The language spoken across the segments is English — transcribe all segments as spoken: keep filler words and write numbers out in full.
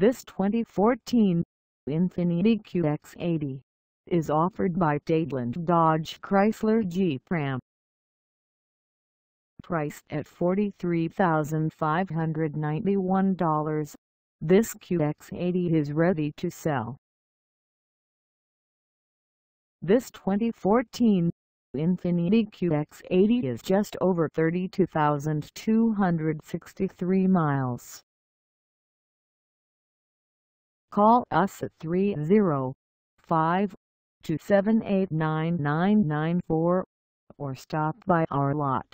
This twenty fourteen Infiniti Q X eighty is offered by Dadeland Dodge Chrysler Jeep Ram. Priced at forty-three thousand five hundred ninety-one dollars, this Q X eighty is ready to sell. This twenty fourteen Infiniti Q X eighty is just over thirty-two thousand two hundred sixty-three miles. Call us at three oh five, two seven eight, nine nine nine four or stop by our lot.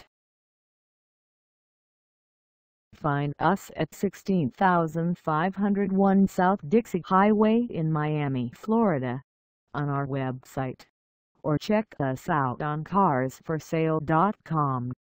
Find us at sixteen thousand five hundred one South Dixie Highway in Miami, Florida, on our website, or check us out on cars for sale dot com.